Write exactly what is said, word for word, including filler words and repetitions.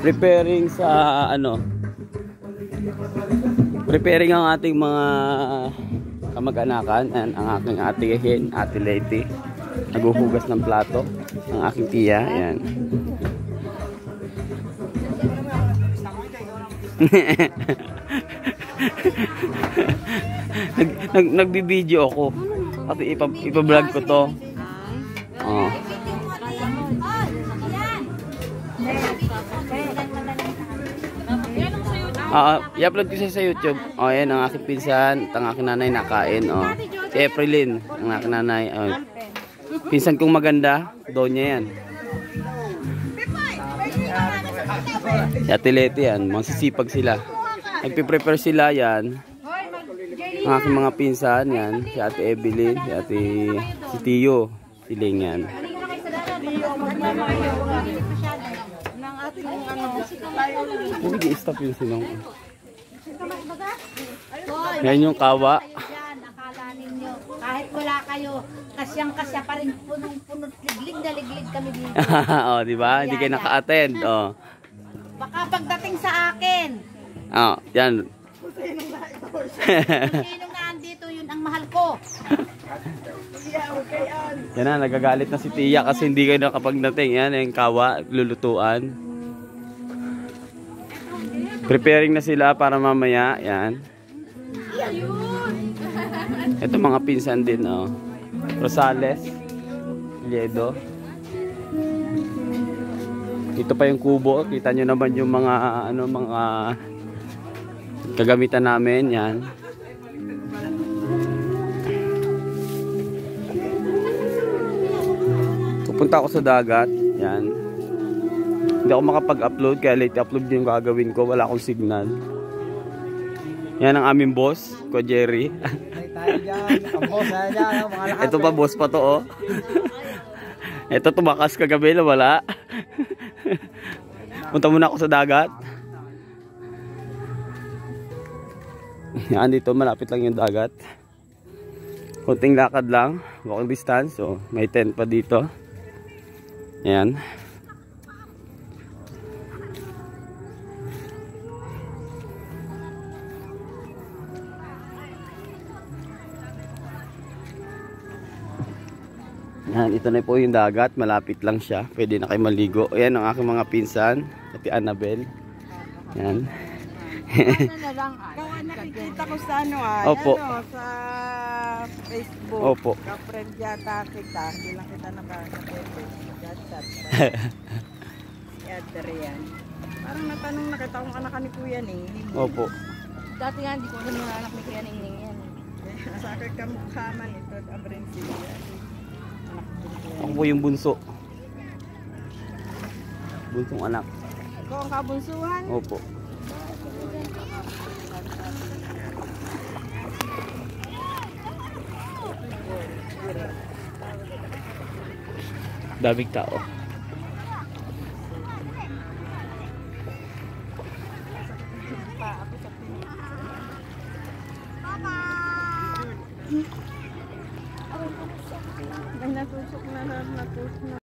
preparing sa ano, preparing ang ating mga kamag-anakan. And ang aking ate Hen, ate Lady, naghuhugas ng plato. Ang aking tiya, ayan. nag, nag, nagbibideo ako kasi ipa, ipa-vlog ko to. Oh. Uh, i-upload ko siya sa YouTube. Oh, ayan ang aking pinsan, ang aking nanay nakain. Oh. Si Aprilyn, ang aking nanay. Oh. Pinsan kong maganda, donya yan. Si Ate Leti yan, masisipag sila. Nagpiprepare sila yan. Ang aking mga pinsan yan, si Ate Evelyn, si Ate si Tiyo, si Ling yan. Hindi i-stop yung sinong. Yan yung kawa. Akala ninyo, kahit wala kayo, kasyang-kasya pa rin punong-punong liglig na liglig kami dito. Oh, di ba? Hindi kayo naka-attend. Oh. Baka pagdating sa akin. Oh, yan. Sinong nandito, yun ang mahal ko. Yan na, nagagalit na si Tia kasi hindi kayo nakapagdating. Yan, yung kawa, lulutuan. Preparing na sila para mamaya. Yan. Ito mga pinsan din, oh. Rosales, Liedo. Ito pa yung kubo. Kita nyo naman yung mga ano mga kagamitan namin. Yan. Pupunta ako sa dagat. Yan. Hindi ako makapag-upload kaya late upload yung gagawin ko. Wala akong signal. Yan ang aming boss, ko Jerry. Ito pa boss pa to, oh. Ito tumakas kagabi na wala. Punta muna ako sa dagat. Yan, dito malapit lang yung dagat. Kunting lakad lang, walking distance. So, may tent pa dito. Yan. Yan, ito na po yung dagat, malapit lang siya. Pwede na kayo maligo. Ayan ang aking mga pinsan, pati Annabel. Yan. Nakikita ko sa ano ay, Opo. ano, sa Facebook. Opo. Ka-friend yata kita, hindi lang kita nakakapwede. Chat-chat. Si Adrian. Parang natanong na kita kung anak ka ni Kuya Ningning. Opo. Dati nga, hindi ko rin mga anak ni Kuya Ningning yan. Sa akin kamukha man ito, Abrencia. Ako po yung bunso. Bunsong anak. Ikaw ang kabunsuhan? Opo. Daming tao. Ay, natusok na, natusok na.